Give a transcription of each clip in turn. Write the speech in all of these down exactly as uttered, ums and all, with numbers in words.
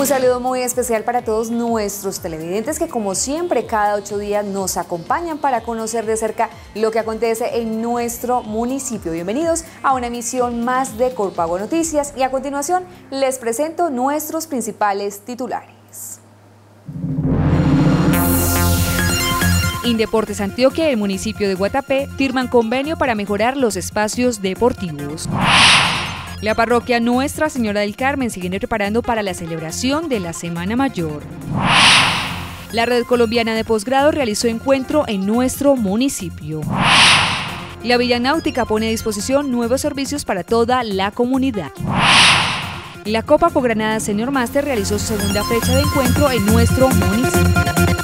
Un saludo muy especial para todos nuestros televidentes que como siempre cada ocho días nos acompañan para conocer de cerca lo que acontece en nuestro municipio. Bienvenidos a una emisión más de Corpago Noticias y a continuación les presento nuestros principales titulares. Indeportes Antioquia y el municipio de Guatapé firman convenio para mejorar los espacios deportivos. La parroquia Nuestra Señora del Carmen sigue preparando para la celebración de la Semana Mayor. La Red Colombiana de Posgrado realizó encuentro en nuestro municipio. La Villa Náutica pone a disposición nuevos servicios para toda la comunidad. La Copa Pogranada Senior Master realizó su segunda fecha de encuentro en nuestro municipio.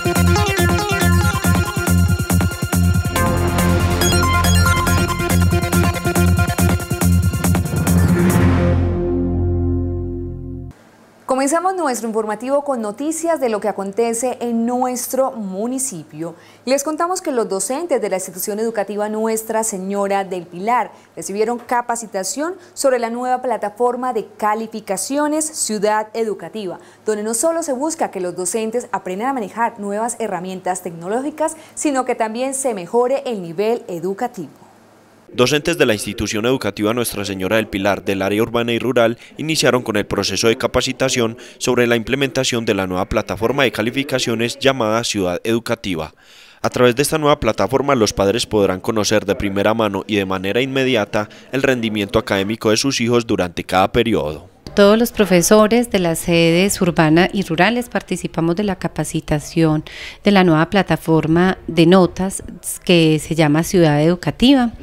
Comenzamos nuestro informativo con noticias de lo que acontece en nuestro municipio. Les contamos que los docentes de la institución educativa Nuestra Señora del Pilar recibieron capacitación sobre la nueva plataforma de calificaciones Ciudad Educativa, donde no solo se busca que los docentes aprendan a manejar nuevas herramientas tecnológicas, sino que también se mejore el nivel educativo. Docentes de la institución educativa Nuestra Señora del Pilar del área urbana y rural iniciaron con el proceso de capacitación sobre la implementación de la nueva plataforma de calificaciones llamada Ciudad Educativa. A través de esta nueva plataforma los padres podrán conocer de primera mano y de manera inmediata el rendimiento académico de sus hijos durante cada periodo. Todos los profesores de las sedes urbanas y rurales participamos de la capacitación de la nueva plataforma de notas que se llama Ciudad Educativa.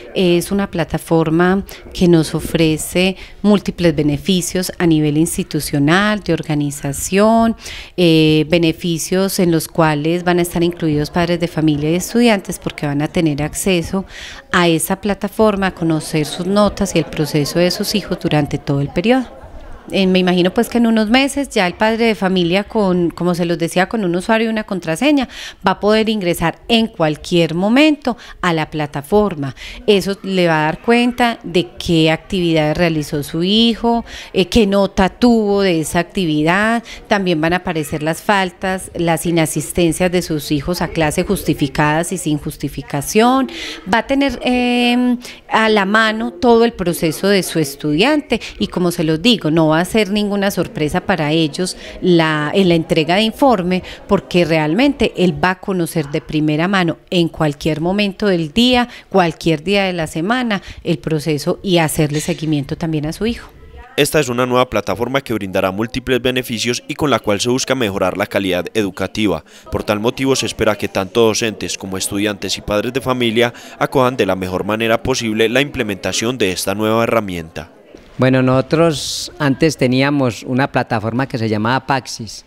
Es una plataforma que nos ofrece múltiples beneficios a nivel institucional, de organización, eh, beneficios en los cuales van a estar incluidos padres de familia y estudiantes porque van a tener acceso a esa plataforma, a conocer sus notas y el proceso de sus hijos durante todo el periodo. Eh, me imagino pues que en unos meses ya el padre de familia con, como se los decía, con un usuario y una contraseña va a poder ingresar en cualquier momento a la plataforma. Eso le va a dar cuenta de qué actividades realizó su hijo, eh, qué nota tuvo de esa actividad. También van a aparecer las faltas, las inasistencias de sus hijos a clase justificadas y sin justificación. Va a tener eh, a la mano todo el proceso de su estudiante y como se los digo, no va a ser ninguna sorpresa para ellos la, en la entrega de informe porque realmente él va a conocer de primera mano en cualquier momento del día, cualquier día de la semana el proceso y hacerle seguimiento también a su hijo. Esta es una nueva plataforma que brindará múltiples beneficios y con la cual se busca mejorar la calidad educativa. Por tal motivo se espera que tanto docentes como estudiantes y padres de familia acojan de la mejor manera posible la implementación de esta nueva herramienta. Bueno, nosotros antes teníamos una plataforma que se llamaba Paxis,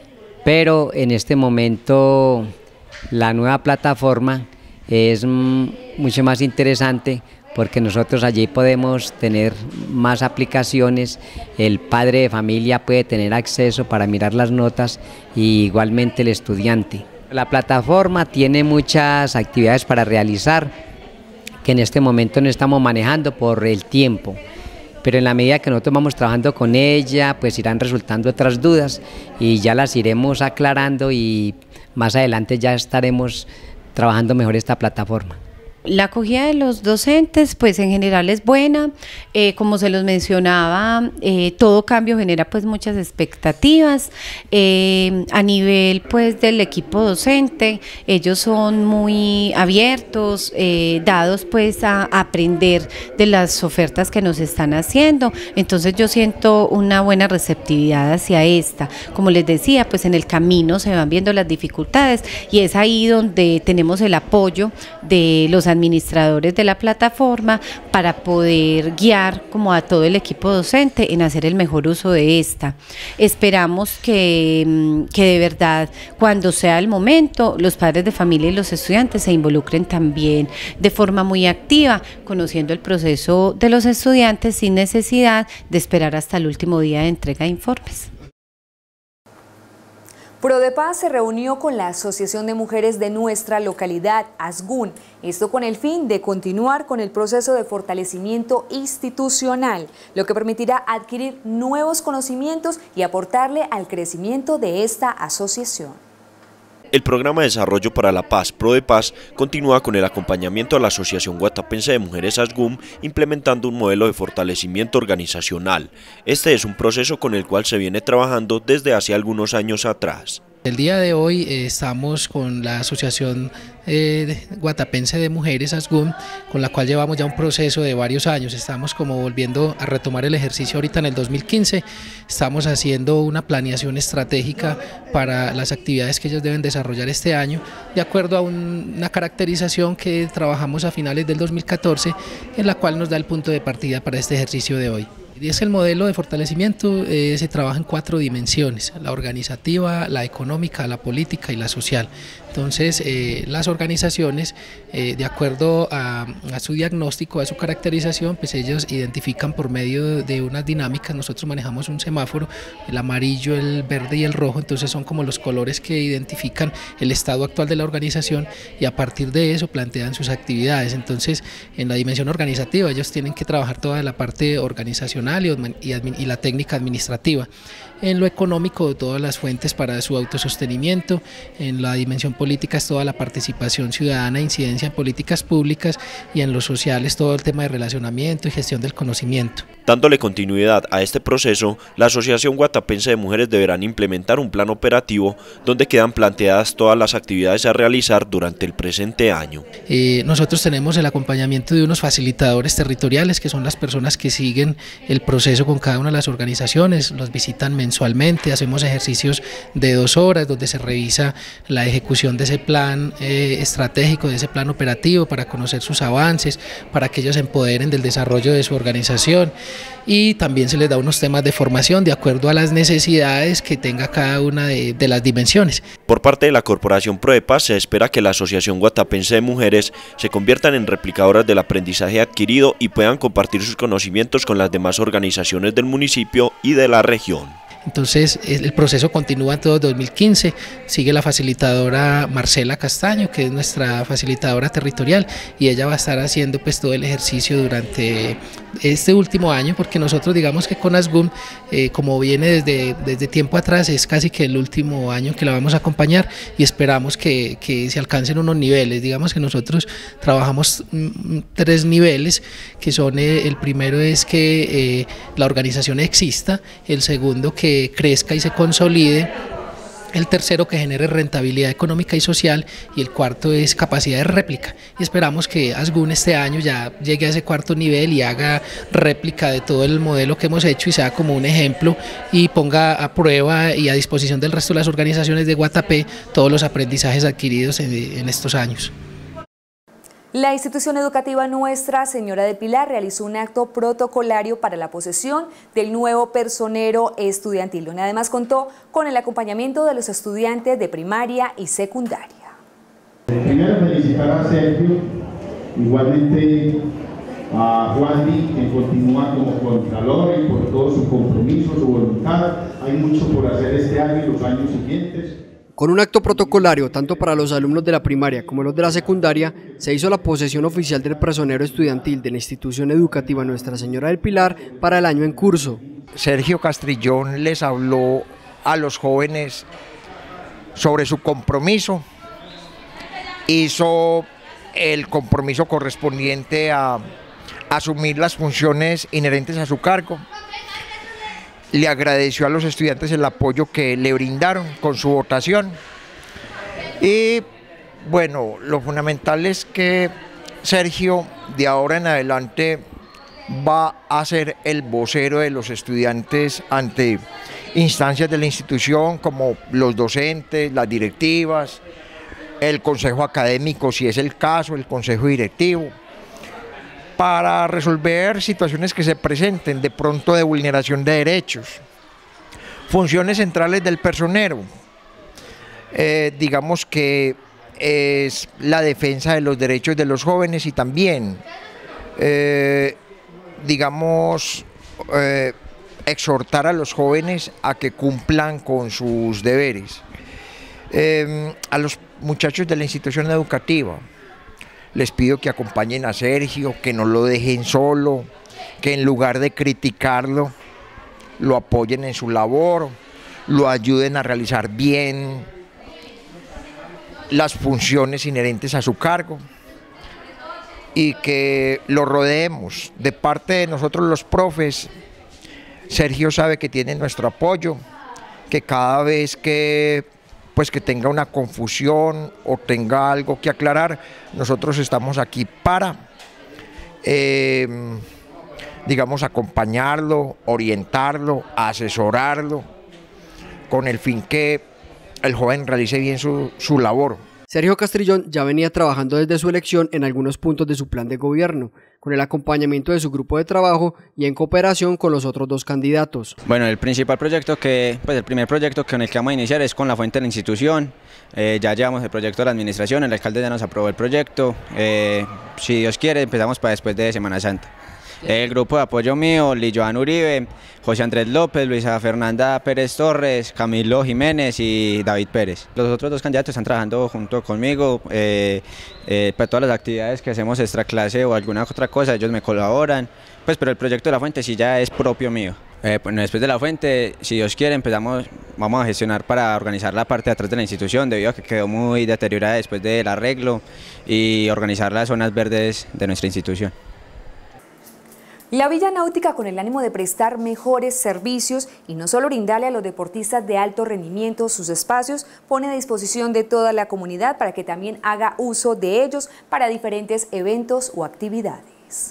pero en este momento la nueva plataforma es mucho más interesante porque nosotros allí podemos tener más aplicaciones, el padre de familia puede tener acceso para mirar las notas y igualmente el estudiante. La plataforma tiene muchas actividades para realizar que en este momento no estamos manejando por el tiempo. Pero en la medida que nosotros vamos trabajando con ella, pues irán resultando otras dudas y ya las iremos aclarando y más adelante ya estaremos trabajando mejor esta plataforma. La acogida de los docentes pues en general es buena, eh, como se los mencionaba, eh, todo cambio genera pues muchas expectativas, eh, a nivel pues del equipo docente, ellos son muy abiertos, eh, dados pues a, a aprender de las ofertas que nos están haciendo, entonces yo siento una buena receptividad hacia esta, como les decía pues en el camino se van viendo las dificultades y es ahí donde tenemos el apoyo de los administradores de la plataforma para poder guiar como a todo el equipo docente en hacer el mejor uso de esta. Esperamos que, que de verdad cuando sea el momento los padres de familia y los estudiantes se involucren también de forma muy activa, conociendo el proceso de los estudiantes sin necesidad de esperar hasta el último día de entrega de informes. Prodepaz se reunió con la Asociación de Mujeres de nuestra localidad, ASGUN, esto con el fin de continuar con el proceso de fortalecimiento institucional, lo que permitirá adquirir nuevos conocimientos y aportarle al crecimiento de esta asociación. El Programa de Desarrollo para la Paz, Prodepaz, continúa con el acompañamiento a la Asociación Guatapense de Mujeres ASGUN, implementando un modelo de fortalecimiento organizacional. Este es un proceso con el cual se viene trabajando desde hace algunos años atrás. El día de hoy eh, estamos con la Asociación eh, Guatapense de Mujeres ASGUN, con la cual llevamos ya un proceso de varios años. Estamos como volviendo a retomar el ejercicio ahorita en el dos mil quince, estamos haciendo una planeación estratégica para las actividades que ellos deben desarrollar este año, de acuerdo a un, una caracterización que trabajamos a finales del dos mil catorce, en la cual nos da el punto de partida para este ejercicio de hoy. Y es el modelo de fortalecimiento, eh, se trabaja en cuatro dimensiones: la organizativa, la económica, la política y la social. Entonces, eh, las organizaciones, eh, de acuerdo a, a su diagnóstico, a su caracterización, pues ellos identifican por medio de unas dinámicas. Nosotros manejamos un semáforo, el amarillo, el verde y el rojo, entonces son como los colores que identifican el estado actual de la organización, y a partir de eso plantean sus actividades. Entonces, en la dimensión organizativa ellos tienen que trabajar toda la parte organizacional y, y la técnica administrativa. En lo económico, todas las fuentes para su autosostenimiento. En la dimensión política es toda la participación ciudadana, incidencia en políticas públicas, y en lo social es todo el tema de relacionamiento y gestión del conocimiento. Dándole continuidad a este proceso, la Asociación Guatapense de Mujeres deberán implementar un plan operativo donde quedan planteadas todas las actividades a realizar durante el presente año. Eh, nosotros tenemos el acompañamiento de unos facilitadores territoriales, que son las personas que siguen el proceso con cada una de las organizaciones, los visitan mensualmente, hacemos ejercicios de dos horas donde se revisa la ejecución de ese plan eh, estratégico, de ese plan operativo, para conocer sus avances, para que ellos se empoderen del desarrollo de su organización. Y también se les da unos temas de formación de acuerdo a las necesidades que tenga cada una de, de las dimensiones. Por parte de la Corporación Prodepaz se espera que la Asociación Guatapense de Mujeres se conviertan en replicadoras del aprendizaje adquirido y puedan compartir sus conocimientos con las demás organizaciones del municipio y de la región. Entonces el proceso continúa en todo dos mil quince, sigue la facilitadora Marcela Castaño, que es nuestra facilitadora territorial, y ella va a estar haciendo pues todo el ejercicio durante este último año, porque nosotros digamos que con ASGUN, eh, como viene desde, desde tiempo atrás, es casi que el último año que la vamos a acompañar, y esperamos que, que se alcancen unos niveles. Digamos que nosotros trabajamos mm, tres niveles, que son, eh, el primero es que eh, la organización exista, el segundo que crezca y se consolide, el tercero que genere rentabilidad económica y social, y el cuarto es capacidad de réplica. Y esperamos que ASGUN este año ya llegue a ese cuarto nivel y haga réplica de todo el modelo que hemos hecho y sea como un ejemplo, y ponga a prueba y a disposición del resto de las organizaciones de Guatapé todos los aprendizajes adquiridos en, en estos años. La institución educativa Nuestra Señora del Pilar realizó un acto protocolario para la posesión del nuevo personero estudiantil, donde además contó con el acompañamiento de los estudiantes de primaria y secundaria. Primero felicitar a Sergio, igualmente a Juandy, que continúa como contralor, y por todo su compromiso, su voluntad. Hay mucho por hacer este año y los años siguientes. Con un acto protocolario, tanto para los alumnos de la primaria como los de la secundaria, se hizo la posesión oficial del personero estudiantil de la institución educativa Nuestra Señora del Pilar para el año en curso. Sergio Castrillón les habló a los jóvenes sobre su compromiso, hizo el compromiso correspondiente a asumir las funciones inherentes a su cargo. Le agradeció a los estudiantes el apoyo que le brindaron con su votación, y bueno, lo fundamental es que Sergio de ahora en adelante va a ser el vocero de los estudiantes ante instancias de la institución como los docentes, las directivas, el consejo académico si es el caso, el consejo directivo, para resolver situaciones que se presenten de pronto de vulneración de derechos. Funciones centrales del personero, eh, digamos que es la defensa de los derechos de los jóvenes, y también, eh, digamos, eh, exhortar a los jóvenes a que cumplan con sus deberes. Eh, a los muchachos de la institución educativa les pido que acompañen a Sergio, que no lo dejen solo, que en lugar de criticarlo, lo apoyen en su labor, lo ayuden a realizar bien las funciones inherentes a su cargo y que lo rodeemos. De parte de nosotros los profes, Sergio sabe que tiene nuestro apoyo, que cada vez que pues que tenga una confusión o tenga algo que aclarar, nosotros estamos aquí para, eh, digamos, acompañarlo, orientarlo, asesorarlo, con el fin que el joven realice bien su, su labor. Sergio Castrillón ya venía trabajando desde su elección en algunos puntos de su plan de gobierno, con el acompañamiento de su grupo de trabajo y en cooperación con los otros dos candidatos. Bueno, el principal proyecto que, pues el primer proyecto con el que vamos a iniciar es con la fuente de la institución. Eh, ya llevamos el proyecto de la administración, el alcalde ya nos aprobó el proyecto. Eh, si Dios quiere, empezamos para después de Semana Santa. El grupo de apoyo mío, Lilloan Uribe, José Andrés López, Luisa Fernanda Pérez Torres, Camilo Jiménez y David Pérez. Los otros dos candidatos están trabajando junto conmigo eh, eh, para todas las actividades que hacemos extra clase o alguna otra cosa, ellos me colaboran, pues, pero el proyecto de la fuente sí ya es propio mío. Eh, bueno, después de la fuente, si Dios quiere, empezamos, vamos a gestionar para organizar la parte de atrás de la institución, debido a que quedó muy deteriorada después del arreglo, y organizar las zonas verdes de nuestra institución. La Villa Náutica, con el ánimo de prestar mejores servicios y no solo brindarle a los deportistas de alto rendimiento sus espacios, pone a disposición de toda la comunidad para que también haga uso de ellos para diferentes eventos o actividades.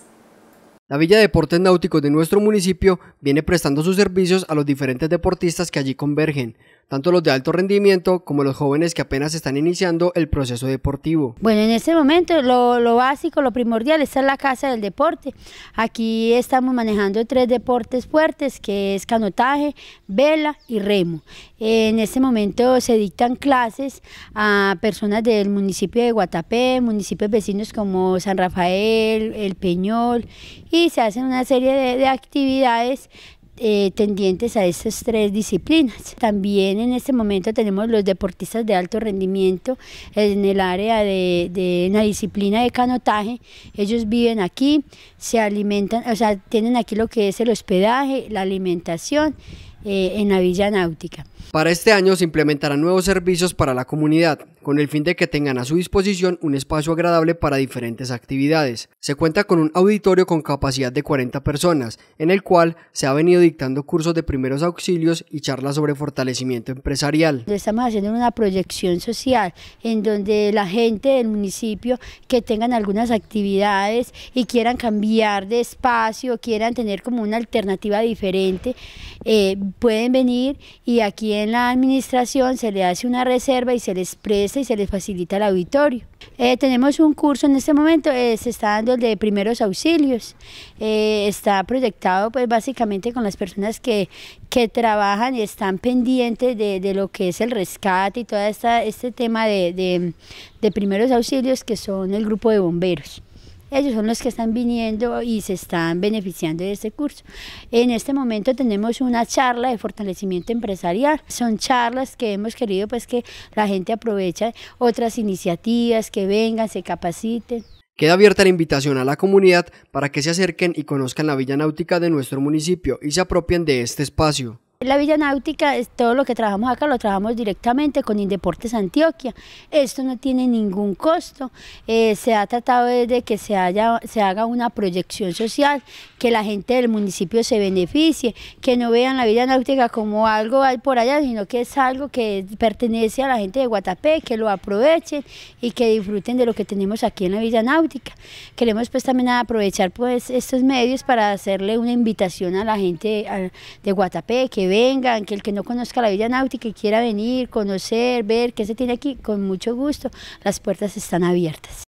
La Villa de Deportes Náuticos de nuestro municipio viene prestando sus servicios a los diferentes deportistas que allí convergen, tanto los de alto rendimiento como los jóvenes que apenas están iniciando el proceso deportivo. Bueno, en este momento lo, lo básico, lo primordial, esta es la casa del deporte. Aquí estamos manejando tres deportes fuertes, que es canotaje, vela y remo. En este momento se dictan clases a personas del municipio de Guatapé, municipios vecinos como San Rafael, El Peñol, y se hacen una serie de, de actividades Eh, tendientes a estas tres disciplinas. También en este momento tenemos los deportistas de alto rendimiento en el área de, de la disciplina de canotaje. Ellos viven aquí, se alimentan, o sea, tienen aquí lo que es el hospedaje, la alimentación eh, en la Villa Náutica. Para este año se implementarán nuevos servicios para la comunidad, con el fin de que tengan a su disposición un espacio agradable para diferentes actividades. Se cuenta con un auditorio con capacidad de cuarenta personas, en el cual se ha venido dictando cursos de primeros auxilios y charlas sobre fortalecimiento empresarial. Estamos haciendo una proyección social en donde la gente del municipio que tengan algunas actividades y quieran cambiar de espacio, quieran tener como una alternativa diferente, eh, pueden venir, y aquí en la administración se le hace una reserva y se les presta y se les facilita el auditorio. Eh, tenemos un curso en este momento, eh, se está dando el de primeros auxilios, eh, está proyectado pues básicamente con las personas que, que trabajan y están pendientes de, de lo que es el rescate y todo esta, este tema de, de, de primeros auxilios, que son el grupo de bomberos. Ellos son los que están viniendo y se están beneficiando de este curso. En este momento tenemos una charla de fortalecimiento empresarial. Son charlas que hemos querido pues que la gente aproveche otras iniciativas, que vengan, se capaciten. Queda abierta la invitación a la comunidad para que se acerquen y conozcan la Villa Náutica de nuestro municipio y se apropien de este espacio. La Villa Náutica, todo lo que trabajamos acá lo trabajamos directamente con Indeportes Antioquia. Esto no tiene ningún costo, eh, se ha tratado de que se, haya, se haga una proyección social, que la gente del municipio se beneficie, que no vean la Villa Náutica como algo por allá, sino que es algo que pertenece a la gente de Guatapé, que lo aprovechen y que disfruten de lo que tenemos aquí en la Villa Náutica. Queremos pues también aprovechar pues estos medios para hacerle una invitación a la gente de Guatapé, que vengan, que el que no conozca la Villa Náutica y quiera venir, conocer, ver qué se tiene aquí, con mucho gusto, las puertas están abiertas.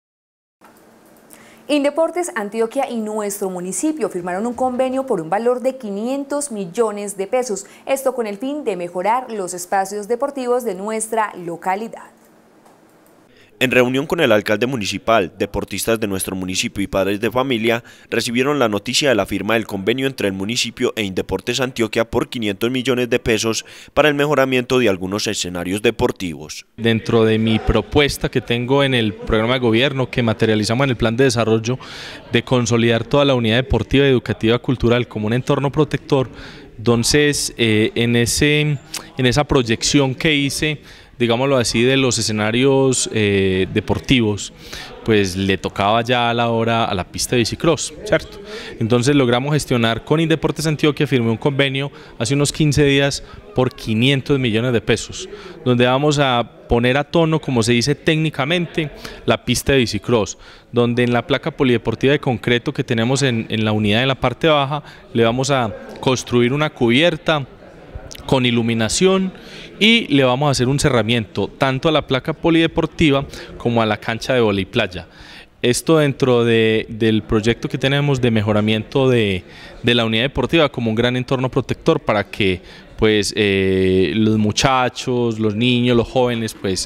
Indeportes Antioquia y nuestro municipio firmaron un convenio por un valor de quinientos millones de pesos, esto con el fin de mejorar los espacios deportivos de nuestra localidad. En reunión con el alcalde municipal, deportistas de nuestro municipio y padres de familia recibieron la noticia de la firma del convenio entre el municipio e Indeportes Antioquia por quinientos millones de pesos para el mejoramiento de algunos escenarios deportivos. Dentro de mi propuesta que tengo en el programa de gobierno que materializamos en el plan de desarrollo de consolidar toda la unidad deportiva, educativa, cultural como un entorno protector, entonces eh, en, ese, en esa proyección que hice, digámoslo así, de los escenarios eh, deportivos, pues le tocaba ya a la hora a la pista de bicicross, ¿cierto? Entonces logramos gestionar con Indeportes Antioquia, firmé un convenio hace unos quince días por quinientos millones de pesos, donde vamos a poner a tono, como se dice técnicamente, la pista de bicicross, donde en la placa polideportiva de concreto que tenemos en, en la unidad en la parte baja, le vamos a construir una cubierta con iluminación y le vamos a hacer un cerramiento tanto a la placa polideportiva como a la cancha de vóley playa. Esto dentro de, del proyecto que tenemos de mejoramiento de, de la unidad deportiva como un gran entorno protector para que pues eh, los muchachos, los niños, los jóvenes pues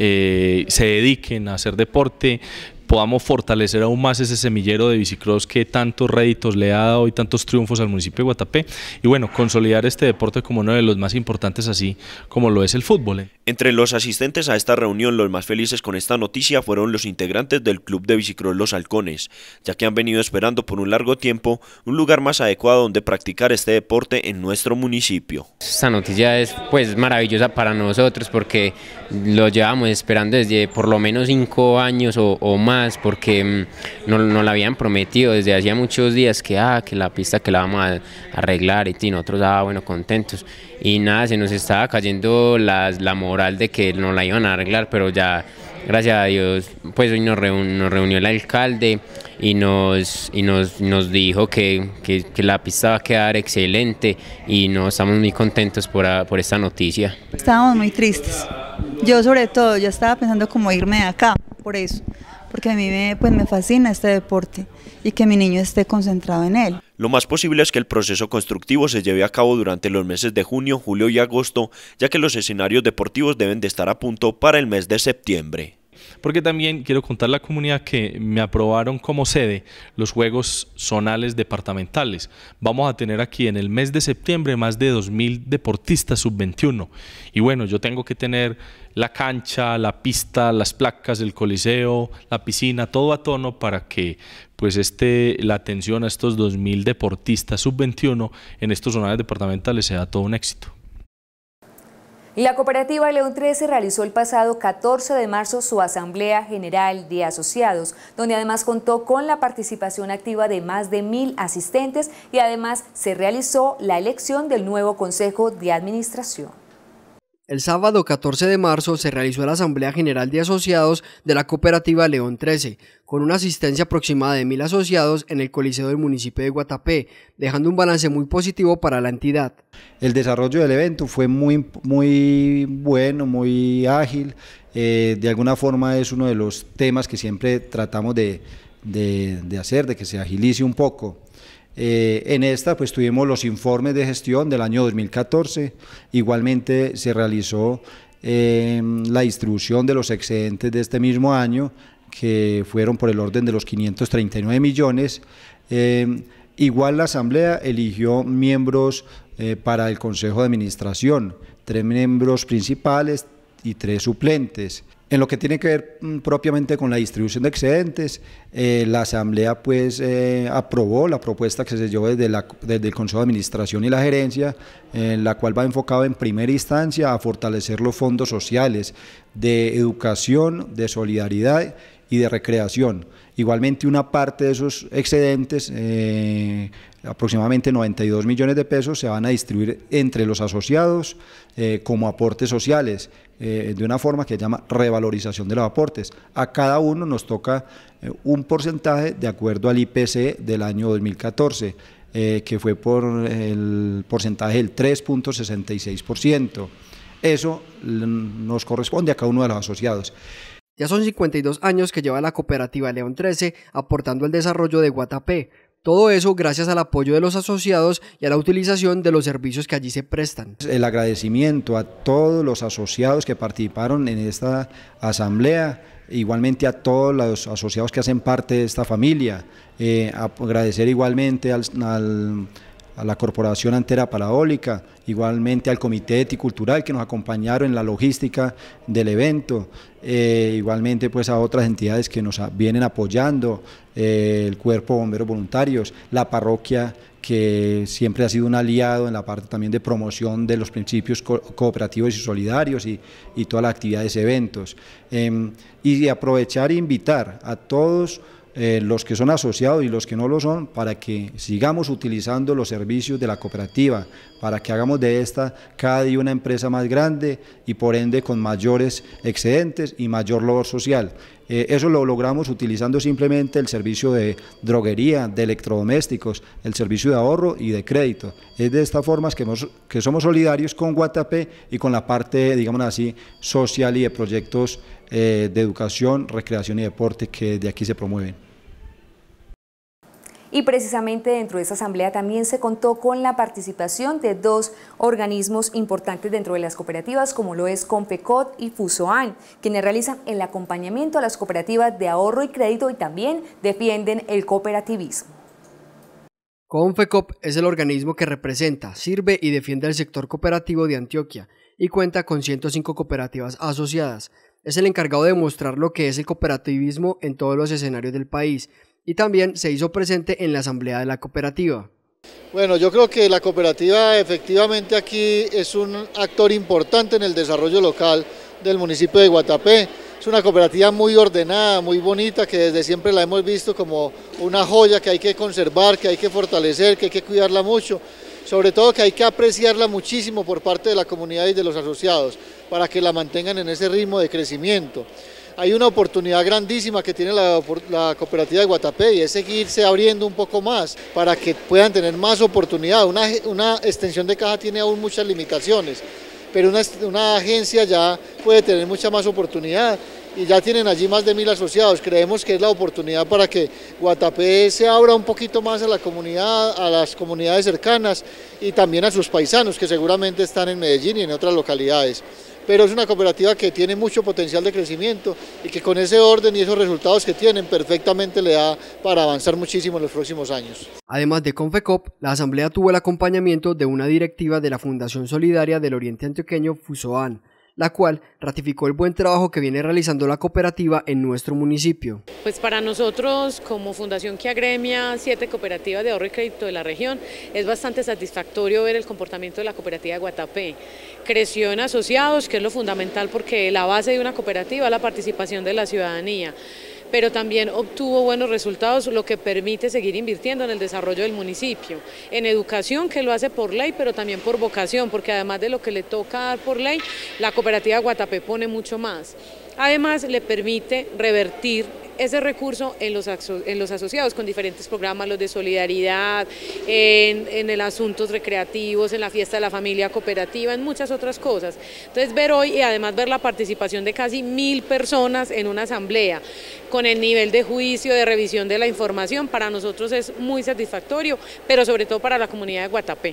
eh, se dediquen a hacer deporte, podamos fortalecer aún más ese semillero de bicicross que tantos réditos le ha dado y tantos triunfos al municipio de Guatapé y bueno, consolidar este deporte como uno de los más importantes así como lo es el fútbol. Entre los asistentes a esta reunión, los más felices con esta noticia fueron los integrantes del Club de Bicicross Los Halcones, ya que han venido esperando por un largo tiempo un lugar más adecuado donde practicar este deporte en nuestro municipio. Esta noticia es pues maravillosa para nosotros porque lo llevamos esperando desde por lo menos cinco años o, o más, porque no, no la habían prometido desde hacía muchos días que, ah, que la pista que la vamos a arreglar y nosotros ah, bueno, contentos y nada, se nos estaba cayendo la, la moral de que no la iban a arreglar, pero ya gracias a Dios pues hoy nos, reun, nos reunió el alcalde y nos, y nos, nos dijo que, que, que la pista va a quedar excelente y nos estamos muy contentos por, por esta noticia. Estábamos muy tristes, yo sobre todo, yo estaba pensando como irme de acá, por eso. Porque a mí me, pues me fascina este deporte y que mi niño esté concentrado en él. Lo más posible es que el proceso constructivo se lleve a cabo durante los meses de junio, julio y agosto, ya que los escenarios deportivos deben de estar a punto para el mes de septiembre. Porque también quiero contarle a la comunidad que me aprobaron como sede los Juegos Zonales Departamentales. Vamos a tener aquí en el mes de septiembre más de dos mil deportistas sub veintiuno. Y bueno, yo tengo que tener la cancha, la pista, las placas, el coliseo, la piscina, todo a tono para que pues este, la atención a estos dos mil deportistas sub veintiuno en estos zonales departamentales sea todo un éxito. La cooperativa León trece realizó el pasado catorce de marzo su Asamblea General de Asociados, donde además contó con la participación activa de más de mil asistentes y además se realizó la elección del nuevo Consejo de Administración. El sábado catorce de marzo se realizó la Asamblea General de Asociados de la cooperativa León trece, con una asistencia aproximada de mil asociados en el Coliseo del municipio de Guatapé, dejando un balance muy positivo para la entidad. El desarrollo del evento fue muy, muy bueno, muy ágil, eh, de alguna forma es uno de los temas que siempre tratamos de, de, de hacer, de que se agilice un poco. Eh, en esta pues tuvimos los informes de gestión del año dos mil catorce, igualmente se realizó eh, la distribución de los excedentes de este mismo año, que fueron por el orden de los quinientos treinta y nueve millones, eh, igual la Asamblea eligió miembros eh, para el Consejo de Administración, tres miembros principales y tres suplentes. En lo que tiene que ver propiamente con la distribución de excedentes, eh, la Asamblea pues eh, aprobó la propuesta que se llevó desde, la, desde el Consejo de Administración y la Gerencia, en eh, la cual va enfocado en primera instancia a fortalecer los fondos sociales de educación, de solidaridad y de recreación. Igualmente una parte de esos excedentes, eh, aproximadamente noventa y dos millones de pesos, se van a distribuir entre los asociados eh, como aportes sociales, eh, de una forma que se llama revalorización de los aportes. A cada uno nos toca eh, un porcentaje de acuerdo al I P C del año dos mil catorce, eh, que fue por el porcentaje del tres punto sesenta y seis por ciento. Eso nos corresponde a cada uno de los asociados. Ya son cincuenta y dos años que lleva la cooperativa León trece aportando el desarrollo de Guatapé, Todo eso gracias al apoyo de los asociados y a la utilización de los servicios que allí se prestan. El agradecimiento a todos los asociados que participaron en esta asamblea, igualmente a todos los asociados que hacen parte de esta familia, eh, agradecer igualmente al, al, a la Corporación Antera Parabólica, igualmente al Comité Eticultural que nos acompañaron en la logística del evento, eh, igualmente pues a otras entidades que nos vienen apoyando, eh, el Cuerpo de Bomberos Voluntarios, la parroquia que siempre ha sido un aliado en la parte también de promoción de los principios co cooperativos y solidarios y, y todas las actividades y eventos. Eh, y aprovechar e invitar a todos Eh, los que son asociados y los que no lo son, para que sigamos utilizando los servicios de la cooperativa, para que hagamos de esta cada día una empresa más grande y por ende con mayores excedentes y mayor labor social. Eh, eso lo logramos utilizando simplemente el servicio de droguería, de electrodomésticos, el servicio de ahorro y de crédito. Es de esta forma que, hemos, que somos solidarios con Guatapé y con la parte, digamos así, social y de proyectos eh, de educación, recreación y deporte que de aquí se promueven. Y precisamente dentro de esta asamblea también se contó con la participación de dos organismos importantes dentro de las cooperativas, como lo es Confecop y Fusoan, quienes realizan el acompañamiento a las cooperativas de ahorro y crédito y también defienden el cooperativismo. Confecop es el organismo que representa, sirve y defiende el sector cooperativo de Antioquia y cuenta con ciento cinco cooperativas asociadas. Es el encargado de mostrar lo que es el cooperativismo en todos los escenarios del país y también se hizo presente en la asamblea de la cooperativa. Bueno, yo creo que la cooperativa efectivamente aquí es un actor importante en el desarrollo local del municipio de Guatapé. Es una cooperativa muy ordenada, muy bonita, que desde siempre la hemos visto como una joya que hay que conservar, que hay que fortalecer, que hay que cuidarla mucho. Sobre todo que hay que apreciarla muchísimo por parte de la comunidad y de los asociados para que la mantengan en ese ritmo de crecimiento. Hay una oportunidad grandísima que tiene la, la cooperativa de Guatapé y es seguirse abriendo un poco más para que puedan tener más oportunidad. Una, una extensión de caja tiene aún muchas limitaciones, pero una, una agencia ya puede tener mucha más oportunidad y ya tienen allí más de mil asociados. Creemos que es la oportunidad para que Guatapé se abra un poquito más a la comunidad, a las comunidades cercanas y también a sus paisanos que seguramente están en Medellín y en otras localidades. Pero es una cooperativa que tiene mucho potencial de crecimiento y que con ese orden y esos resultados que tienen perfectamente le da para avanzar muchísimo en los próximos años. Además de Confecop, la asamblea tuvo el acompañamiento de una directiva de la Fundación Solidaria del Oriente Antioqueño, Fusoan, la cual ratificó el buen trabajo que viene realizando la cooperativa en nuestro municipio. Pues para nosotros, como fundación que agremia siete cooperativas de ahorro y crédito de la región, es bastante satisfactorio ver el comportamiento de la cooperativa de Guatapé. Creció en asociados, que es lo fundamental porque la base de una cooperativa es la participación de la ciudadanía, pero también obtuvo buenos resultados, lo que permite seguir invirtiendo en el desarrollo del municipio, en educación, que lo hace por ley, pero también por vocación, porque además de lo que le toca dar por ley, la cooperativa Guatapé pone mucho más. Además, le permite revertir ese recurso en los, en los asociados con diferentes programas, los de solidaridad, en, en el asuntos recreativos, en la fiesta de la familia cooperativa, en muchas otras cosas. Entonces ver hoy y además ver la participación de casi mil personas en una asamblea, con el nivel de juicio, de revisión de la información, para nosotros es muy satisfactorio, pero sobre todo para la comunidad de Guatapé.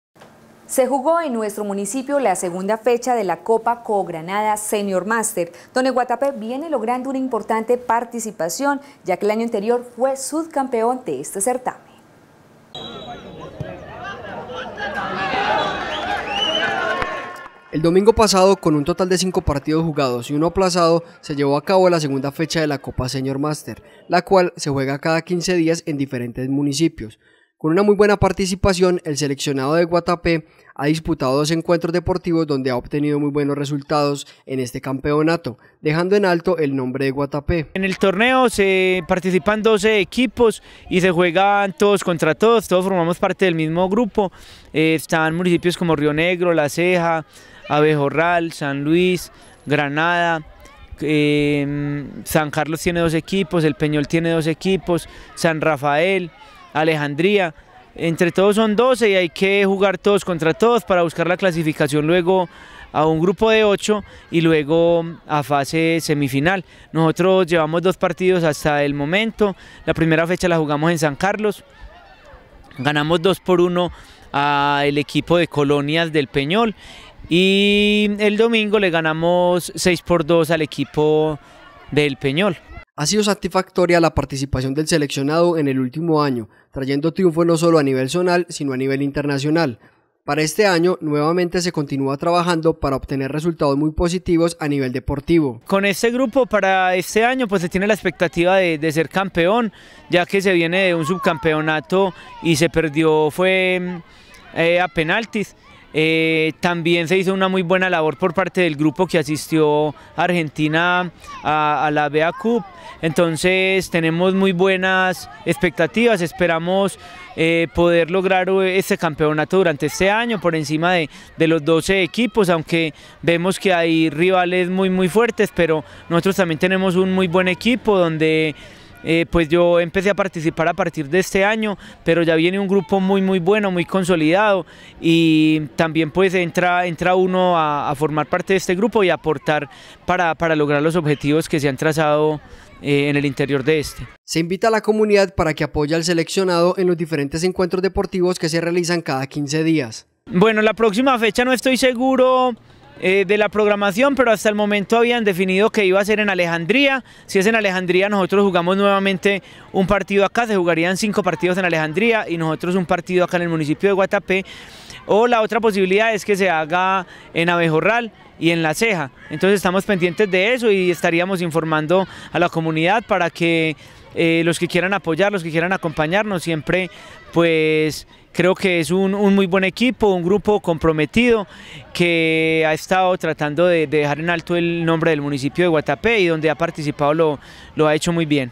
Se jugó en nuestro municipio la segunda fecha de la Copa Co-Granada Senior Master, donde Guatapé viene logrando una importante participación, ya que el año anterior fue subcampeón de este certamen. El domingo pasado, con un total de cinco partidos jugados y uno aplazado, se llevó a cabo la segunda fecha de la Copa Senior Master, la cual se juega cada quince días en diferentes municipios. Con una muy buena participación, el seleccionado de Guatapé ha disputado dos encuentros deportivos donde ha obtenido muy buenos resultados en este campeonato, dejando en alto el nombre de Guatapé. En el torneo se participan doce equipos y se juegan todos contra todos, todos formamos parte del mismo grupo. Eh, están municipios como Río Negro, La Ceja, Abejorral, San Luis, Granada. Eh, San Carlos tiene dos equipos, El Peñol tiene dos equipos, San Rafael, Alejandría, entre todos son doce y hay que jugar todos contra todos para buscar la clasificación luego a un grupo de ocho y luego a fase semifinal. Nosotros llevamos dos partidos hasta el momento, la primera fecha la jugamos en San Carlos, ganamos dos por uno al equipo de Colonias del Peñol y el domingo le ganamos seis por dos al equipo del Peñol. Ha sido satisfactoria la participación del seleccionado en el último año, trayendo triunfos no solo a nivel zonal, sino a nivel internacional. Para este año, nuevamente se continúa trabajando para obtener resultados muy positivos a nivel deportivo. Con este grupo para este año pues se tiene la expectativa de, de ser campeón, ya que se viene de un subcampeonato y se perdió fue eh, a penaltis. Eh, también se hizo una muy buena labor por parte del grupo que asistió a Argentina a, a la B A Cup, entonces tenemos muy buenas expectativas, esperamos eh, poder lograr este campeonato durante este año por encima de, de los doce equipos, aunque vemos que hay rivales muy muy fuertes, pero nosotros también tenemos un muy buen equipo donde Eh, pues yo empecé a participar a partir de este año, pero ya viene un grupo muy muy bueno, muy consolidado y también pues entra, entra uno a, a formar parte de este grupo y aportar para, para lograr los objetivos que se han trazado eh, en el interior de este. Se invita a la comunidad para que apoye al seleccionado en los diferentes encuentros deportivos que se realizan cada quince días. Bueno, la próxima fecha no estoy seguro Eh, de la programación, pero hasta el momento habían definido que iba a ser en Alejandría. Si es en Alejandría, nosotros jugamos nuevamente un partido acá, se jugarían cinco partidos en Alejandría y nosotros un partido acá en el municipio de Guatapé, o la otra posibilidad es que se haga en Abejorral y en La Ceja. Entonces estamos pendientes de eso y estaríamos informando a la comunidad para que eh, los que quieran apoyar, los que quieran acompañarnos, siempre pues creo que es un, un muy buen equipo, un grupo comprometido que ha estado tratando de, de dejar en alto el nombre del municipio de Guatapé y donde ha participado lo, lo ha hecho muy bien.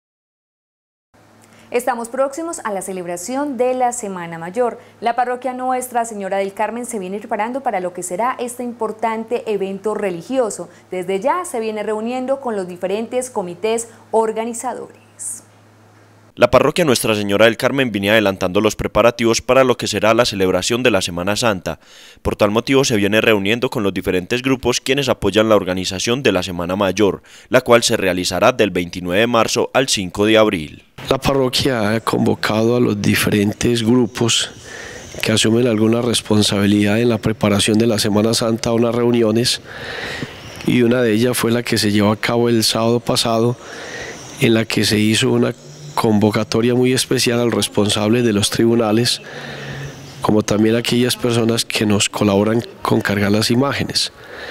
Estamos próximos a la celebración de la Semana Mayor. La parroquia Nuestra Señora del Carmen se viene preparando para lo que será este importante evento religioso. Desde ya se viene reuniendo con los diferentes comités organizadores. La parroquia Nuestra Señora del Carmen viene adelantando los preparativos para lo que será la celebración de la Semana Santa. Por tal motivo se viene reuniendo con los diferentes grupos quienes apoyan la organización de la Semana Mayor, la cual se realizará del veintinueve de marzo al cinco de abril. La parroquia ha convocado a los diferentes grupos que asumen alguna responsabilidad en la preparación de la Semana Santa a unas reuniones, y una de ellas fue la que se llevó a cabo el sábado pasado, en la que se hizo una convocatoria muy especial al responsable de los tribunales, como también a aquellas personas que nos colaboran con cargar las imágenes.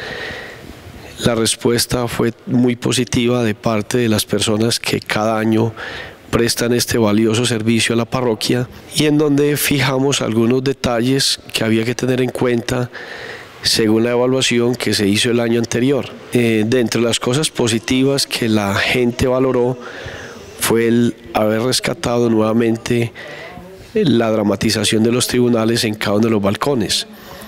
La respuesta fue muy positiva de parte de las personas que cada año prestan este valioso servicio a la parroquia, y en donde fijamos algunos detalles que había que tener en cuenta según la evaluación que se hizo el año anterior. Eh, de entre las cosas positivas que la gente valoró fue el haber rescatado nuevamente la dramatización de los tribunales en cada uno de los balcones.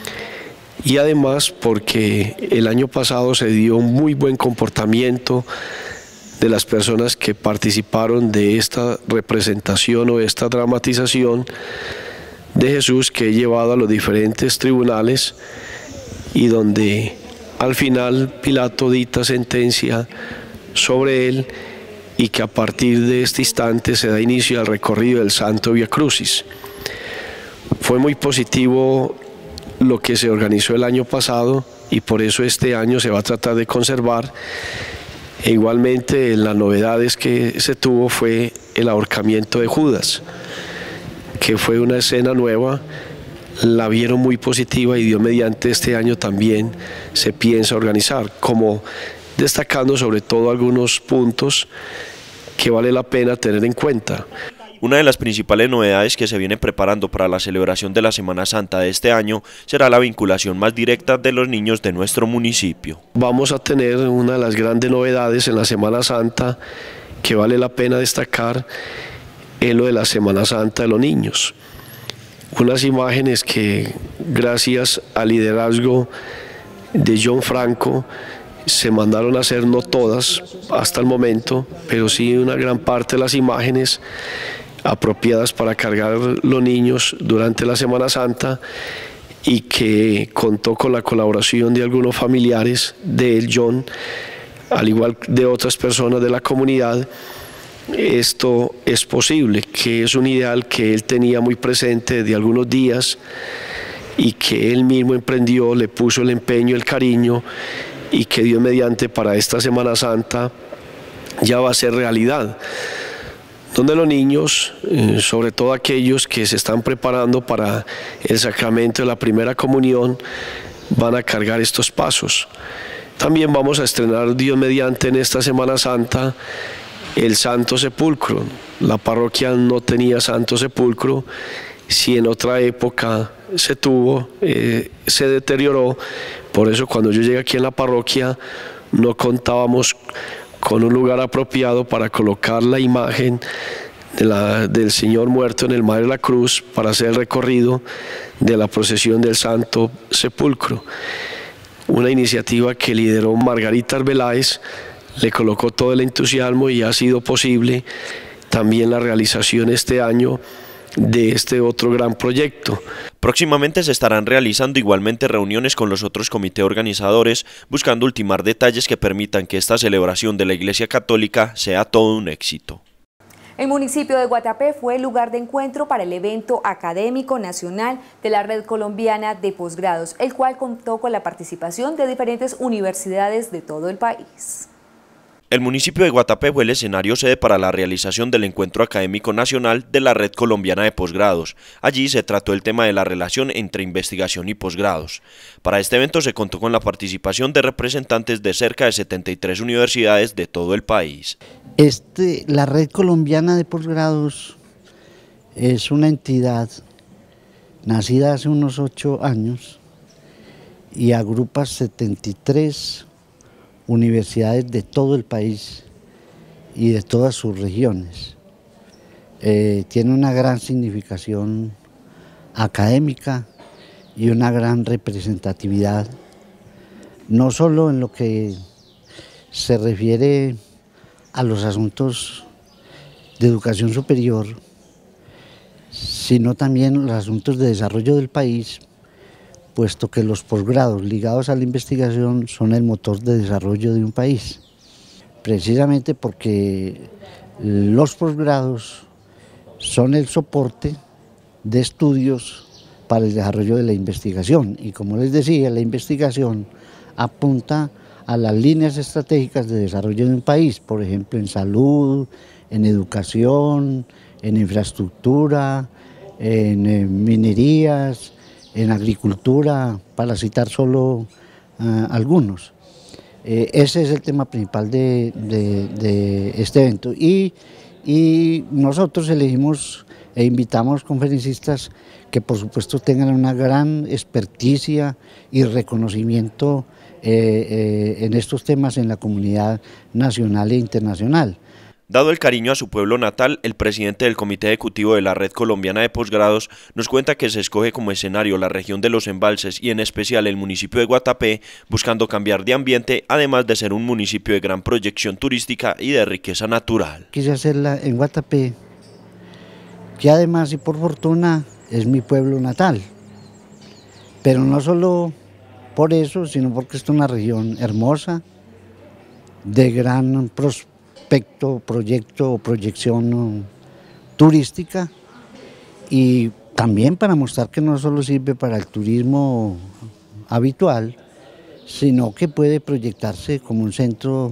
Y además porque el año pasado se dio un muy buen comportamiento de las personas que participaron de esta representación o esta dramatización de Jesús que he llevado a los diferentes tribunales, y donde al final Pilato dicta sentencia sobre él, y que a partir de este instante se da inicio al recorrido del Santo Vía Crucis. Fue muy positivo lo que se organizó el año pasado y por eso este año se va a tratar de conservar. E igualmente las novedades que se tuvo fue el ahorcamiento de Judas, que fue una escena nueva, la vieron muy positiva y Dios mediante este año también se piensa organizar, como destacando sobre todo algunos puntos que vale la pena tener en cuenta. Una de las principales novedades que se viene preparando para la celebración de la Semana Santa de este año será la vinculación más directa de los niños de nuestro municipio. Vamos a tener una de las grandes novedades en la Semana Santa que vale la pena destacar, es lo de la Semana Santa de los niños. Unas imágenes que gracias al liderazgo de John Franco se mandaron a hacer, no todas hasta el momento, pero sí una gran parte de las imágenes apropiadas para cargar los niños durante la Semana Santa, y que contó con la colaboración de algunos familiares de él, John, al igual de otras personas de la comunidad, esto es posible, que es un ideal que él tenía muy presente desde algunos días y que él mismo emprendió, le puso el empeño, el cariño, y que Dios mediante para esta Semana Santa ya va a ser realidad, donde los niños, eh, sobre todo aquellos que se están preparando para el sacramento de la primera comunión, van a cargar estos pasos. También vamos a estrenar, Dios mediante, en esta Semana Santa el Santo Sepulcro. La parroquia no tenía Santo Sepulcro, si en otra época se tuvo, eh, se deterioró. Por eso cuando yo llegué aquí en la parroquia no contábamos con un lugar apropiado para colocar la imagen de la, del Señor muerto en el Madre de la Cruz para hacer el recorrido de la procesión del Santo Sepulcro. Una iniciativa que lideró Margarita Arbeláez, le colocó todo el entusiasmo y ha sido posible también la realización este año de este otro gran proyecto. Próximamente se estarán realizando igualmente reuniones con los otros comités organizadores, buscando ultimar detalles que permitan que esta celebración de la Iglesia Católica sea todo un éxito. El municipio de Guatapé fue el lugar de encuentro para el evento académico nacional de la Red Colombiana de Posgrados, el cual contó con la participación de diferentes universidades de todo el país. El municipio de Guatapé fue el escenario sede para la realización del Encuentro Académico Nacional de la Red Colombiana de Posgrados. Allí se trató el tema de la relación entre investigación y posgrados. Para este evento se contó con la participación de representantes de cerca de setenta y tres universidades de todo el país. Este, la Red Colombiana de Posgrados es una entidad nacida hace unos ocho años y agrupa setenta y tres universidades de todo el país y de todas sus regiones. Eh, tiene una gran significación académica y una gran representatividad, no solo en lo que se refiere a los asuntos de educación superior, sino también los asuntos de desarrollo del país, puesto que los posgrados ligados a la investigación son el motor de desarrollo de un país, precisamente porque los posgrados son el soporte de estudios para el desarrollo de la investigación, y como les decía, la investigación apunta a las líneas estratégicas de desarrollo de un país, por ejemplo en salud, en educación, en infraestructura, en, en minerías, en agricultura, para citar solo uh, algunos. Eh, ese es el tema principal de, de, de este evento. Y, y nosotros elegimos e invitamos conferencistas que por supuesto tengan una gran experticia y reconocimiento eh, eh, en estos temas en la comunidad nacional e internacional. Dado el cariño a su pueblo natal, el presidente del Comité Ejecutivo de la Red Colombiana de Posgrados nos cuenta que se escoge como escenario la región de los embalses y en especial el municipio de Guatapé, buscando cambiar de ambiente, además de ser un municipio de gran proyección turística y de riqueza natural. Quise hacerla en Guatapé, que además y por fortuna es mi pueblo natal, pero no solo por eso, sino porque es una región hermosa, de gran prosperidad, aspecto, proyecto o proyección turística, y también para mostrar que no solo sirve para el turismo habitual, sino que puede proyectarse como un centro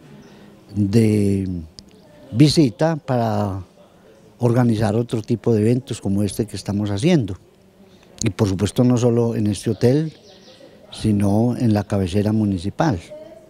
de visita para organizar otro tipo de eventos como este que estamos haciendo. Y por supuesto no solo en este hotel, sino en la cabecera municipal.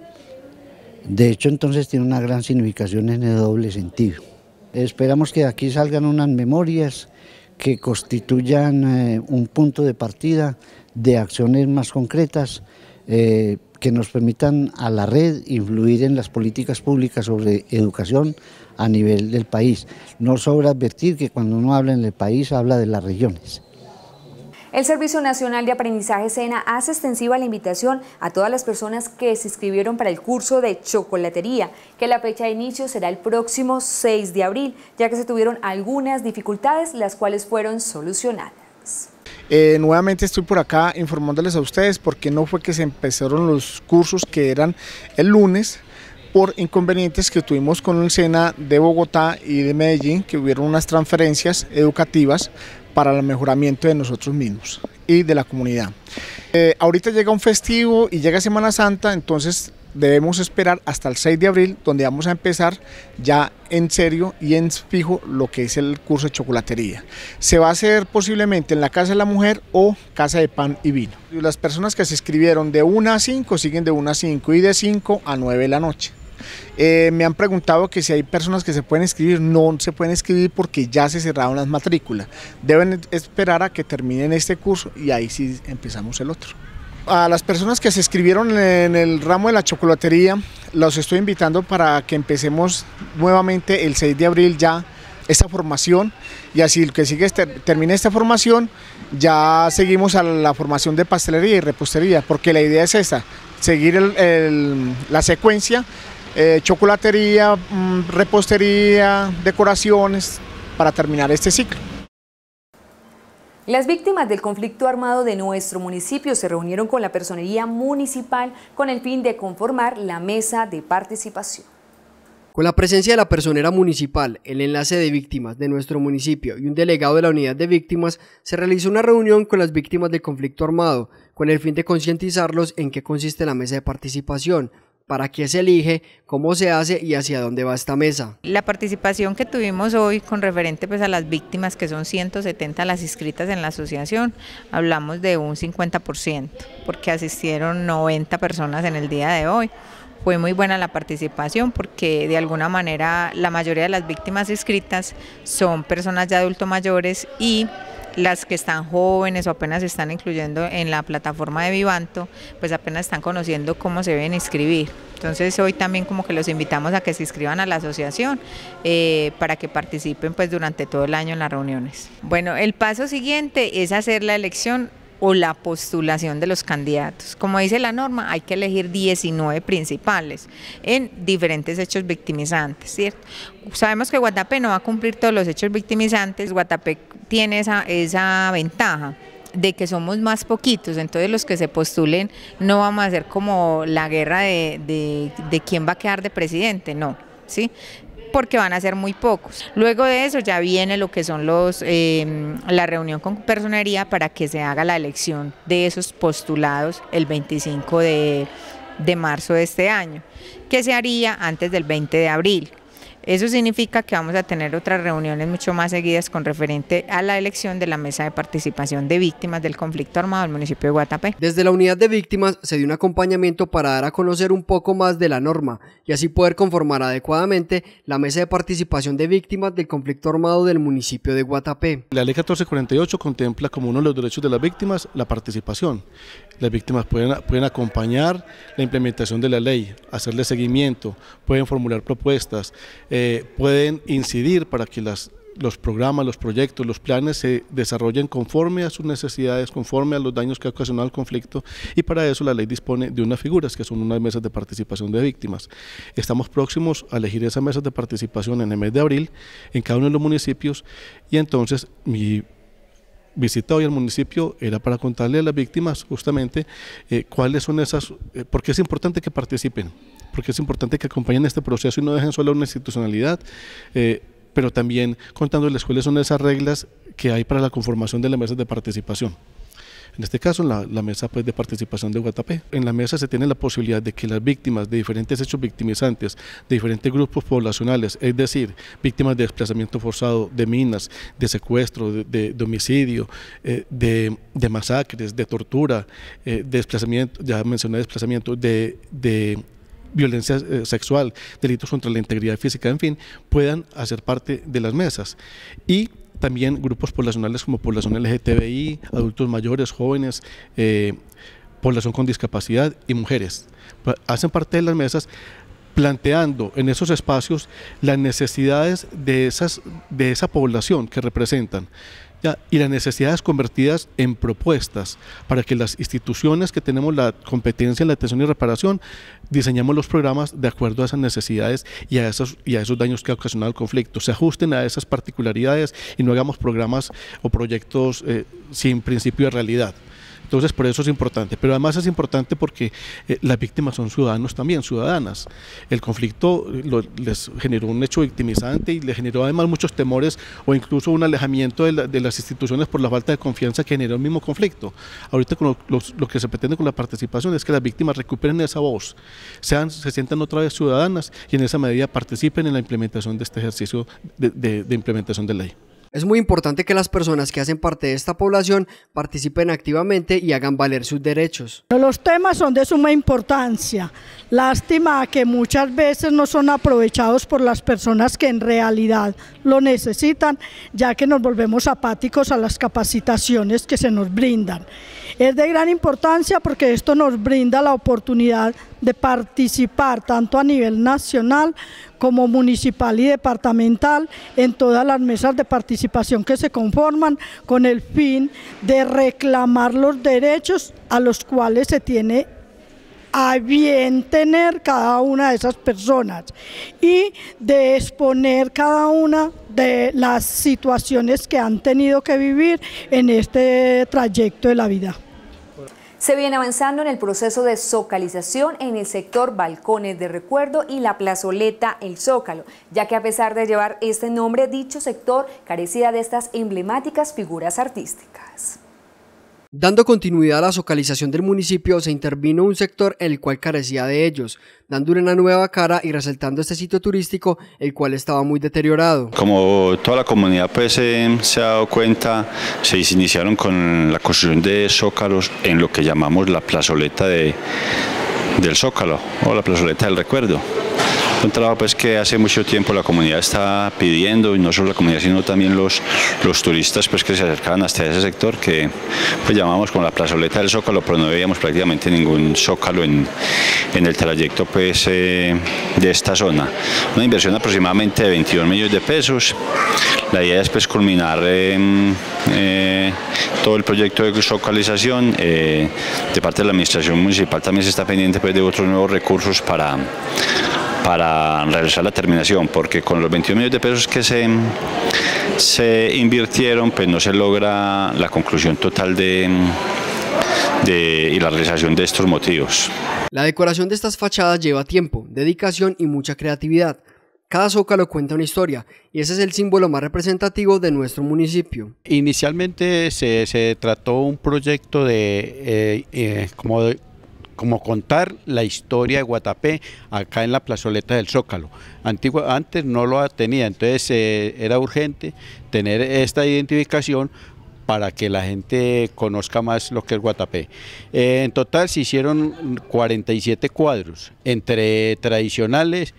De hecho, entonces tiene una gran significación en el doble sentido. Esperamos que de aquí salgan unas memorias que constituyan eh, un punto de partida de acciones más concretas eh, que nos permitan a la red influir en las políticas públicas sobre educación a nivel del país. No sobra advertir que cuando uno habla en el país, habla de las regiones. El Servicio Nacional de Aprendizaje SENA hace extensiva la invitación a todas las personas que se inscribieron para el curso de chocolatería, que la fecha de inicio será el próximo seis de abril, ya que se tuvieron algunas dificultades, las cuales fueron solucionadas. Eh, nuevamente estoy por acá informándoles a ustedes porque no fue que se empezaron los cursos que eran el lunes, por inconvenientes que tuvimos con el SENA de Bogotá y de Medellín, que hubieron unas transferencias educativas para el mejoramiento de nosotros mismos y de la comunidad. Eh, ahorita llega un festivo y llega Semana Santa, entonces debemos esperar hasta el seis de abril, donde vamos a empezar ya en serio y en fijo lo que es el curso de chocolatería. Se va a hacer posiblemente en la Casa de la Mujer o Casa de Pan y Vino. Las personas que se inscribieron de una a cinco siguen de una a cinco y de cinco a nueve de la noche. Eh, me han preguntado que si hay personas que se pueden inscribir. No se pueden inscribir porque ya se cerraron las matrículas. Deben esperar a que terminen este curso y ahí sí empezamos el otro. A las personas que se inscribieron en el ramo de la chocolatería, los estoy invitando para que empecemos nuevamente el seis de abril ya esta formación, y así el que sigue este, termine esta formación, ya seguimos a la formación de pastelería y repostería, porque la idea es esta, seguir el, el, la secuencia, eh, chocolatería, mmm, repostería, decoraciones, para terminar este ciclo. Las víctimas del conflicto armado de nuestro municipio se reunieron con la personería municipal con el fin de conformar la mesa de participación. Con la presencia de la personera municipal, el enlace de víctimas de nuestro municipio y un delegado de la unidad de víctimas, se realizó una reunión con las víctimas del conflicto armado con el fin de concientizarlos en qué consiste la mesa de participación, para qué se elige, cómo se hace y hacia dónde va esta mesa. La participación que tuvimos hoy con referente pues, a las víctimas, que son ciento setenta las inscritas en la asociación, hablamos de un cincuenta por ciento, porque asistieron noventa personas en el día de hoy. Fue muy buena la participación porque de alguna manera la mayoría de las víctimas inscritas son personas ya adultos mayores, y las que están jóvenes o apenas se están incluyendo en la plataforma de Vivanto, pues apenas están conociendo cómo se deben inscribir. Entonces hoy también como que los invitamos a que se inscriban a la asociación eh, para que participen pues durante todo el año en las reuniones. Bueno, el paso siguiente es hacer la elección o la postulación de los candidatos. Como dice la norma, hay que elegir diecinueve principales en diferentes hechos victimizantes, ¿cierto? Sabemos que Guatapé no va a cumplir todos los hechos victimizantes. Guatapé tiene esa, esa ventaja de que somos más poquitos, entonces los que se postulen no vamos a hacer como la guerra de, de, de quién va a quedar de presidente, no, ¿sí? Porque van a ser muy pocos. Luego de eso ya viene lo que son los eh, la reunión con personería para que se haga la elección de esos postulados el veinticinco de marzo de este año, que se haría antes del veinte de abril. Eso significa que vamos a tener otras reuniones mucho más seguidas con referente a la elección de la mesa de participación de víctimas del conflicto armado del municipio de Guatapé. Desde la unidad de víctimas se dio un acompañamiento para dar a conocer un poco más de la norma y así poder conformar adecuadamente la mesa de participación de víctimas del conflicto armado del municipio de Guatapé. La ley catorce cuarenta y ocho contempla como uno de los derechos de las víctimas la participación. Las víctimas pueden, pueden acompañar la implementación de la ley, hacerle seguimiento, pueden formular propuestas, eh, pueden incidir para que las, los programas, los proyectos, los planes se desarrollen conforme a sus necesidades, conforme a los daños que ha ocasionado el conflicto, y para eso la ley dispone de unas figuras que son unas mesas de participación de víctimas. Estamos próximos a elegir esas mesas de participación en el mes de abril en cada uno de los municipios, y entonces mi visita hoy al municipio era para contarle a las víctimas justamente eh, cuáles son esas, eh, porque es importante que participen, porque es importante que acompañen este proceso y no dejen solo una institucionalidad, eh, pero también contándoles cuáles son esas reglas que hay para la conformación de las mesas de participación. En este caso, la, la mesa pues, de participación de Guatapé. En la mesa se tiene la posibilidad de que las víctimas de diferentes hechos victimizantes, de diferentes grupos poblacionales, es decir, víctimas de desplazamiento forzado, de minas, de secuestro, de, de, de homicidio, eh, de, de masacres, de tortura, eh, de desplazamiento, ya mencioné desplazamiento, de, de violencia eh, sexual, delitos contra la integridad física, en fin, puedan hacer parte de las mesas. Y también grupos poblacionales como población L G T B I, adultos mayores, jóvenes, eh, población con discapacidad y mujeres. Hacen parte de las mesas planteando en esos espacios las necesidades de, esas, de esa población que representan. Ya, y las necesidades convertidas en propuestas para que las instituciones que tenemos la competencia en la atención y reparación diseñemos los programas de acuerdo a esas necesidades y a esos, y a esos daños que ha ocasionado el conflicto, se ajusten a esas particularidades y no hagamos programas o proyectos eh, sin principio de realidad. Entonces por eso es importante, pero además es importante porque eh, las víctimas son ciudadanos también, ciudadanas. El conflicto lo, les generó un hecho victimizante y le generó además muchos temores o incluso un alejamiento de, la, de las instituciones por la falta de confianza que generó el mismo conflicto. Ahorita con lo, lo, lo que se pretende con la participación es que las víctimas recuperen esa voz, sean, se sientan otra vez ciudadanas y en esa medida participen en la implementación de este ejercicio de, de, de implementación de ley. Es muy importante que las personas que hacen parte de esta población participen activamente y hagan valer sus derechos. Los temas son de suma importancia. Lástima que muchas veces no son aprovechados por las personas que en realidad lo necesitan, ya que nos volvemos apáticos a las capacitaciones que se nos brindan. Es de gran importancia porque esto nos brinda la oportunidad de participar tanto a nivel nacional como municipal y departamental en todas las mesas de participación que se conforman con el fin de reclamar los derechos a los cuales se tiene a bien tener cada una de esas personas y de exponer cada una de las situaciones que han tenido que vivir en este trayecto de la vida. Se viene avanzando en el proceso de zocalización en el sector Balcones de Recuerdo y la plazoleta El Zócalo, ya que a pesar de llevar este nombre, dicho sector carecía de estas emblemáticas figuras artísticas. Dando continuidad a la zocalización del municipio, se intervino un sector en el cual carecía de ellos, dándole una nueva cara y resaltando este sitio turístico, el cual estaba muy deteriorado. Como toda la comunidad pues, eh, se ha dado cuenta, se iniciaron con la construcción de zócalos en lo que llamamos la plazoleta de, del Zócalo o la plazoleta del Recuerdo. Un trabajo pues que hace mucho tiempo la comunidad está pidiendo, y no solo la comunidad sino también los, los turistas pues que se acercaban hasta ese sector que pues llamamos como la plazoleta del Zócalo, pero no veíamos prácticamente ningún zócalo en, en el trayecto pues eh, de esta zona. Una inversión aproximadamente de veintidós millones de pesos. La idea es pues culminar eh, eh, todo el proyecto de zocalización. Eh, de parte de la administración municipal también se está pendiente pues de otros nuevos recursos para para realizar la terminación, porque con los veintidós millones de pesos que se, se invirtieron, pues no se logra la conclusión total de, de, y la realización de estos motivos. La decoración de estas fachadas lleva tiempo, dedicación y mucha creatividad. Cada zócalo cuenta una historia y ese es el símbolo más representativo de nuestro municipio. Inicialmente se, se trató un proyecto de, eh, eh, como de como contar la historia de Guatapé acá en la plazoleta del Zócalo. Antigua, antes no lo tenía, entonces eh, era urgente tener esta identificación para que la gente conozca más lo que es Guatapé. Eh, en total se hicieron cuarenta y siete cuadros, entre tradicionales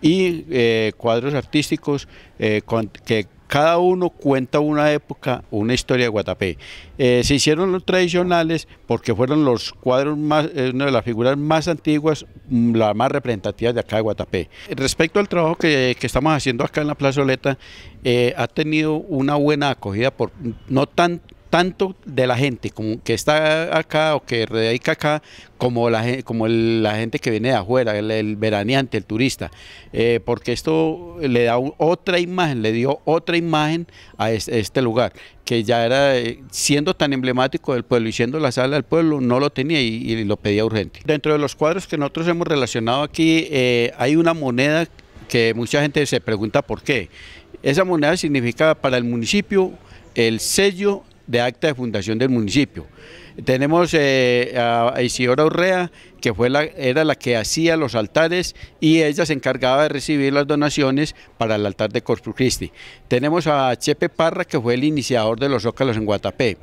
y eh, cuadros artísticos eh, con, que cada uno cuenta una época, una historia de Guatapé. Eh, se hicieron los tradicionales porque fueron los cuadros más, eh, una de las figuras más antiguas, las más representativas de acá de Guatapé. Respecto al trabajo que, que estamos haciendo acá en la plazoleta, eh, ha tenido una buena acogida, por no tan tanto de la gente como que está acá o que radica acá, como la, como el, la gente que viene de afuera, el, el veraneante, el turista, eh, porque esto le da un, otra imagen, le dio otra imagen a este, este lugar, que ya era, eh, siendo tan emblemático del pueblo y siendo la sala del pueblo, no lo tenía y, y lo pedía urgente. Dentro de los cuadros que nosotros hemos relacionado aquí, eh, hay una moneda que mucha gente se pregunta por qué. Esa moneda significa para el municipio el sello de acta de fundación del municipio. Tenemos eh, a Isidora Urrea, que fue la, era la que hacía los altares y ella se encargaba de recibir las donaciones para el altar de Corpus Christi. Tenemos a Chepe Parra, que fue el iniciador de los zócalos en Guatapé.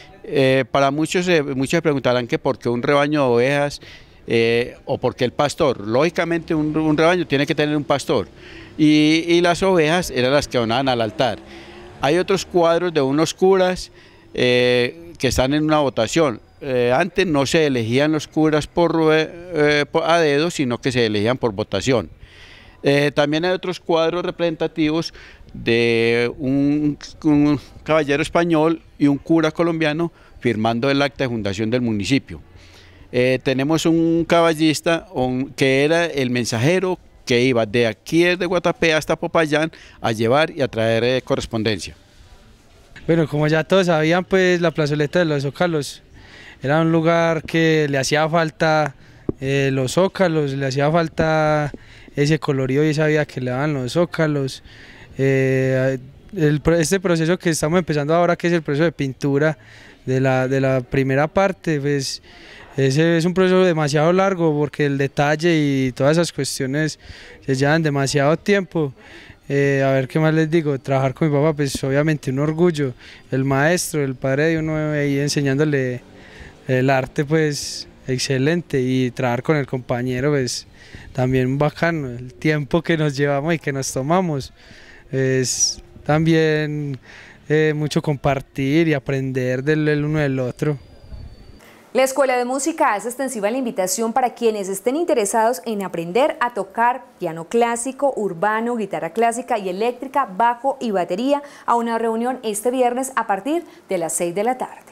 Eh, para muchos, eh, muchos se preguntarán que por qué un rebaño de ovejas eh, o por qué el pastor. Lógicamente un, un rebaño tiene que tener un pastor y, y las ovejas eran las que donaban al altar. Hay otros cuadros de unos curas Eh, que están en una votación. Eh, antes no se elegían los curas por, eh, por a dedo, sino que se elegían por votación. Eh, también hay otros cuadros representativos de un, un caballero español y un cura colombiano firmando el acta de fundación del municipio. Eh, tenemos un caballista un, que era el mensajero que iba de aquí de Guatapé hasta Popayán a llevar y a traer eh, correspondencia. Bueno, como ya todos sabían, pues la plazoleta de los Zócalos era un lugar que le hacía falta eh, los zócalos, le hacía falta ese colorido y esa vida que le daban los zócalos. Eh, el, este proceso que estamos empezando ahora, que es el proceso de pintura de la, de la primera parte, pues ese es un proceso demasiado largo porque el detalle y todas esas cuestiones se llevan demasiado tiempo. Eh, a ver qué más les digo, trabajar con mi papá, pues obviamente un orgullo, el maestro, el padre de uno ahí enseñándole el arte, pues excelente, y trabajar con el compañero, pues también bacano, el tiempo que nos llevamos y que nos tomamos, es también eh, mucho compartir y aprender del el uno del otro. La Escuela de Música hace extensiva la invitación para quienes estén interesados en aprender a tocar piano clásico, urbano, guitarra clásica y eléctrica, bajo y batería a una reunión este viernes a partir de las seis de la tarde.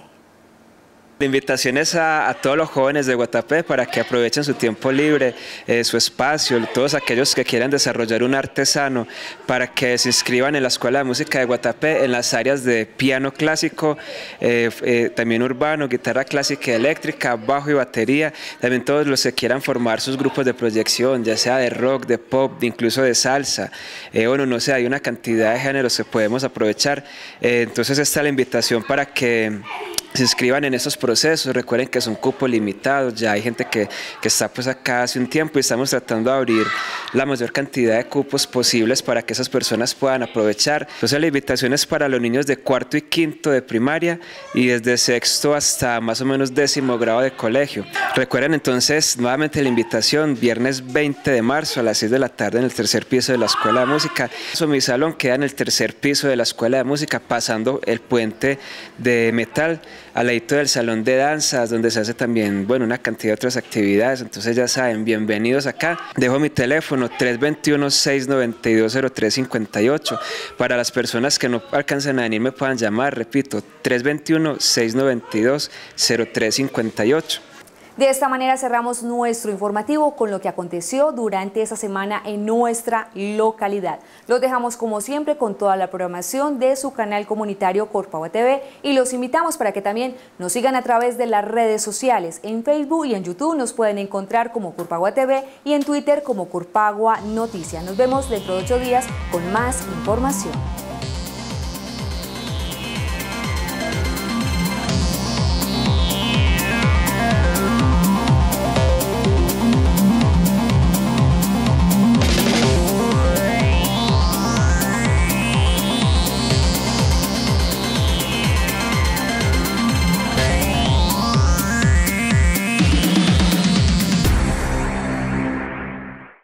La invitación es a, a todos los jóvenes de Guatapé para que aprovechen su tiempo libre, eh, su espacio, todos aquellos que quieran desarrollar un arte sano, para que se inscriban en la Escuela de Música de Guatapé en las áreas de piano clásico, eh, eh, también urbano, guitarra clásica y eléctrica, bajo y batería. También todos los que quieran formar sus grupos de proyección, ya sea de rock, de pop, de incluso de salsa. Eh, bueno, no sé, hay una cantidad de géneros que podemos aprovechar. Eh, entonces esta es la invitación para que se inscriban en estos procesos. Recuerden que son cupos limitados, ya hay gente que, que está pues acá hace un tiempo y estamos tratando de abrir la mayor cantidad de cupos posibles para que esas personas puedan aprovechar. Entonces la invitación es para los niños de cuarto y quinto de primaria y desde sexto hasta más o menos décimo grado de colegio. Recuerden entonces nuevamente la invitación, viernes veinte de marzo a las seis de la tarde en el tercer piso de la Escuela de Música. Eso, mi salón queda en el tercer piso de la Escuela de Música, pasando el puente de metal, al ladito del salón de danzas, donde se hace también, bueno, una cantidad de otras actividades. Entonces ya saben, bienvenidos acá. Dejo mi teléfono tres dos uno, seis nueve dos, cero tres cinco ocho. Para las personas que no alcancen a venir me puedan llamar, repito, tres dos uno, seis nueve dos, cero tres cinco ocho. De esta manera cerramos nuestro informativo con lo que aconteció durante esa semana en nuestra localidad. Los dejamos como siempre con toda la programación de su canal comunitario Corpagua T V y los invitamos para que también nos sigan a través de las redes sociales. En Facebook y en YouTube nos pueden encontrar como Corpagua T V y en Twitter como Corpagua Noticias. Nos vemos dentro de ocho días con más información.